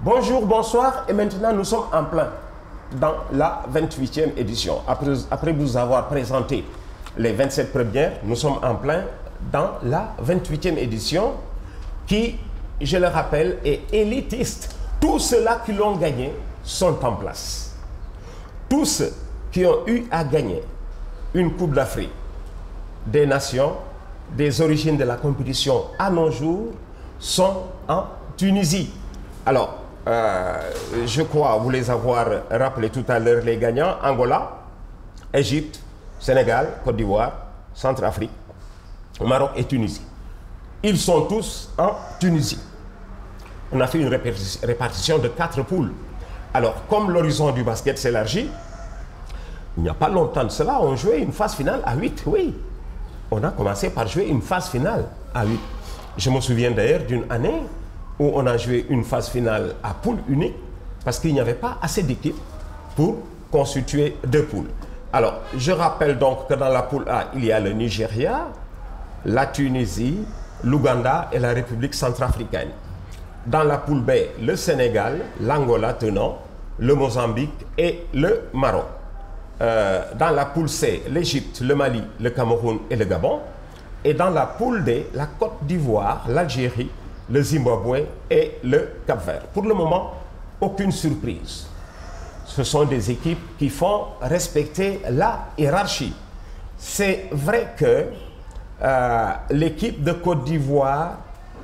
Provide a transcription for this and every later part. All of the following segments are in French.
Bonjour, bonsoir, et maintenant nous sommes en plein dans la 28e édition. Après vous avoir présenté les 27 premières, nous sommes en plein dans la 28e édition qui, je le rappelle, est élitiste. Tous ceux-là qui l'ont gagné sont en place. Tous ceux qui ont eu à gagner une Coupe d'Afrique des Nations, des origines de la compétition à nos jours, sont en Tunisie. Alors, je crois vous les avoir rappelé tout à l'heure, les gagnants: Angola, Égypte, Sénégal, Côte d'Ivoire, Centrafrique, Maroc et Tunisie. Ils sont tous en Tunisie. On a fait une répartition de 4 poules. Alors, comme l'horizon du basket s'élargit, il n'y a pas longtemps de cela, on jouait une phase finale à 8, oui. On a commencé par jouer une phase finale à 8. Je me souviens d'ailleurs d'une année où on a joué une phase finale à poule unique parce qu'il n'y avait pas assez d'équipes pour constituer 2 poules. Alors, je rappelle donc que dans la poule A, il y a le Nigeria, la Tunisie, l'Ouganda et la République centrafricaine. Dans la poule B, le Sénégal, l'Angola tenant, le Mozambique et le Maroc. Dans la poule C, l'Égypte, le Mali, le Cameroun et le Gabon. Et dans la poule D, la Côte d'Ivoire, l'Algérie, le Zimbabwe et le Cap-Vert. Pour le moment, aucune surprise. Ce sont des équipes qui font respecter la hiérarchie. C'est vrai que l'équipe de Côte d'Ivoire,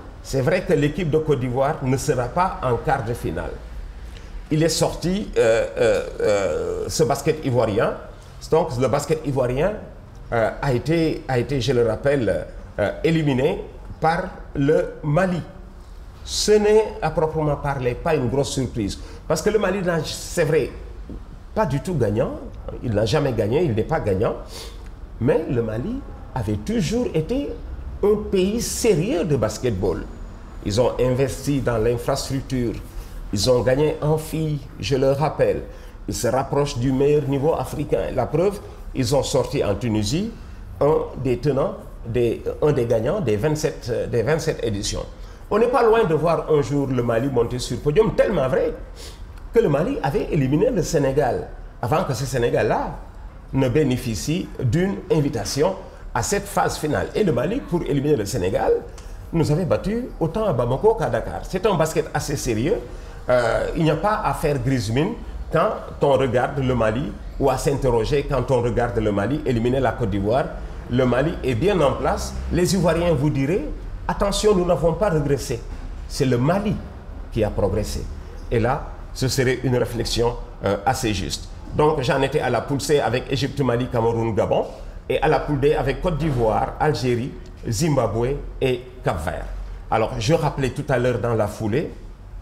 ne sera pas en quart de finale. Il est sorti, ce basket ivoirien. Donc le basket ivoirien a été, je le rappelle, éliminé par le Mali. Ce n'est à proprement parler pas une grosse surprise. Parce que le Mali, c'est vrai, pas du tout gagnant. Il n'a jamais gagné, il n'est pas gagnant. Mais le Mali avait toujours été un pays sérieux de basketball. Ils ont investi dans l'infrastructure. Ils ont gagné en filles, je le rappelle. Ils se rapprochent du meilleur niveau africain. La preuve, ils ont sorti en Tunisie un des gagnants des 27 éditions. On n'est pas loin de voir un jour le Mali monter sur le podium, tellement vrai que le Mali avait éliminé le Sénégal avant que ce Sénégal-là ne bénéficie d'une invitation à cette phase finale. Et le Mali, pour éliminer le Sénégal, nous avait battu autant à Bamako qu'à Dakar. C'est un basket assez sérieux. Il n'y a pas à faire grise mine quand on regarde le Mali, ou à s'interroger quand on regarde le Mali éliminer la Côte d'Ivoire. Le Mali est bien en place. Les Ivoiriens vous diraient: attention, nous n'avons pas régressé. C'est le Mali qui a progressé. Et là, ce serait une réflexion assez juste. Donc j'en étais à la poule C avec Égypte, Mali, Cameroun, Gabon, et à la poule D avec Côte d'Ivoire, Algérie, Zimbabwe et Cap-Vert. Alors je rappelais tout à l'heure dans la foulée,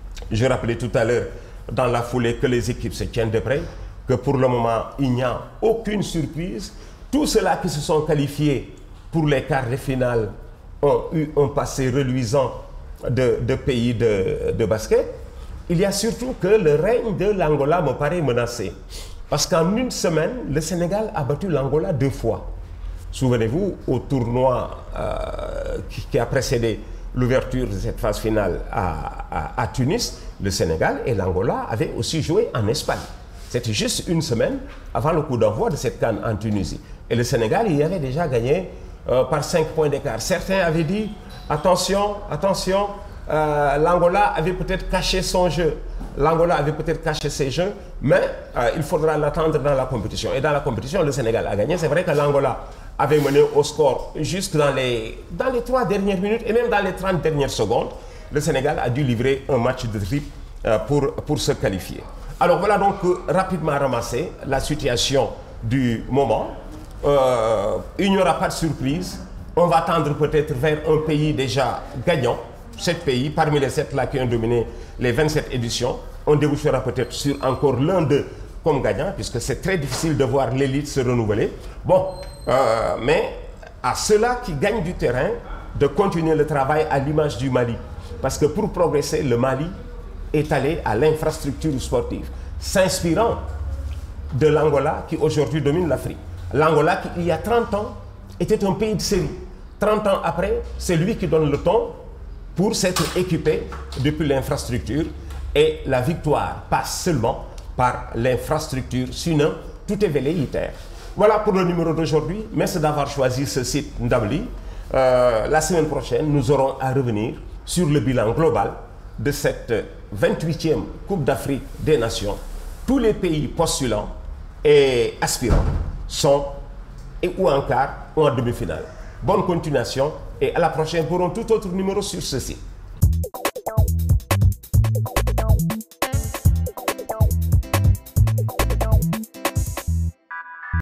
que les équipes se tiennent de près, que pour le moment il n'y a aucune surprise. Tous ceux-là qui se sont qualifiés pour les quarts de finale ont eu un passé reluisant de pays de basket. Il y a surtout que le règne de l'Angola me paraît menacé. Parce qu'en une semaine, le Sénégal a battu l'Angola 2 fois. Souvenez-vous, au tournoi qui a précédé l'ouverture de cette phase finale à Tunis, le Sénégal et l'Angola avaient aussi joué en Espagne. C'était juste une semaine avant le coup d'envoi de cette CAN en Tunisie. Et le Sénégal, il y avait déjà gagné par 5 points d'écart. Certains avaient dit: attention, attention, l'Angola avait peut-être caché son jeu. L'Angola avait peut-être caché ses jeux, mais il faudra l'attendre dans la compétition. Et dans la compétition, le Sénégal a gagné. C'est vrai que l'Angola avait mené au score jusque dans les 3 dernières minutes et même dans les 30 dernières secondes. Le Sénégal a dû livrer un match de trip pour se qualifier. Alors voilà donc rapidement ramassé la situation du moment. Il n'y aura pas de surprise. On va tendre peut-être vers un pays déjà gagnant. 7 pays, parmi les 7 là qui ont dominé les 27 éditions. On débouchera peut-être sur encore l'un d'eux comme gagnant, puisque c'est très difficile de voir l'élite se renouveler. Bon, mais à ceux-là qui gagnent du terrain, de continuer le travail à l'image du Mali. Parce que pour progresser, le Mali est allé à l'infrastructure sportive, s'inspirant de l'Angola qui aujourd'hui domine l'Afrique. L'Angola qui, il y a 30 ans, était un pays de série. 30 ans après, c'est lui qui donne le ton pour s'être équipé depuis l'infrastructure Et la victoire passe seulement par l'infrastructure, sinon tout est velléitaire. Voilà pour le numéro d'aujourd'hui. Merci d'avoir choisi ce site Ndamli. La semaine prochaine, nous aurons à revenir sur le bilan global de cette 28e Coupe d'Afrique des Nations. Tous les pays postulants et aspirants sont ou en quart ou en demi-finale. Bonne continuation et à la prochaine pour un tout autre numéro sur ce site.